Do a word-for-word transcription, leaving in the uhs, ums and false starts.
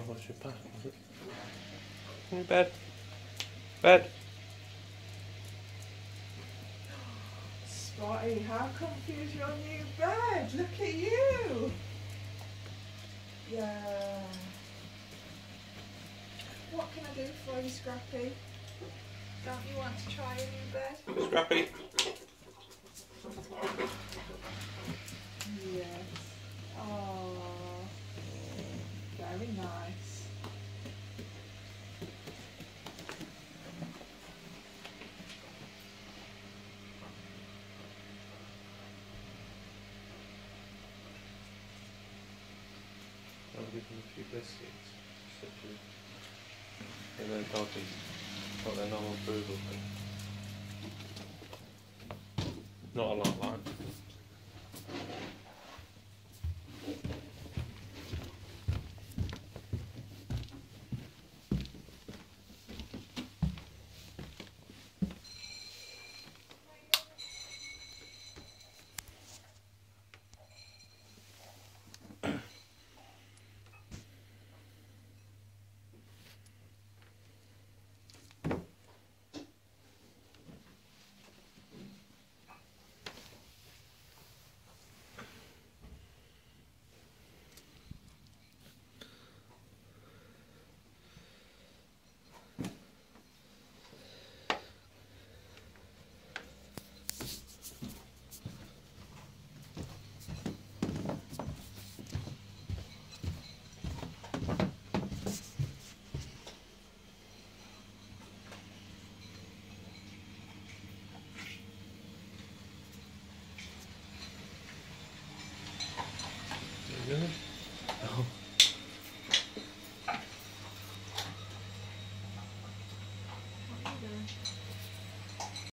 what's your back, was it? Come in bed. Bed. Spotty, how comfy is your new bed? Look at you! Yeah. What can I do for you, Scrappy? Don't you want to try a new bed? Scrappy. Yes. Oh, very nice. I'll give them a few biscuits. And then doggies got their normal approval thing. Not a lot, like. Really?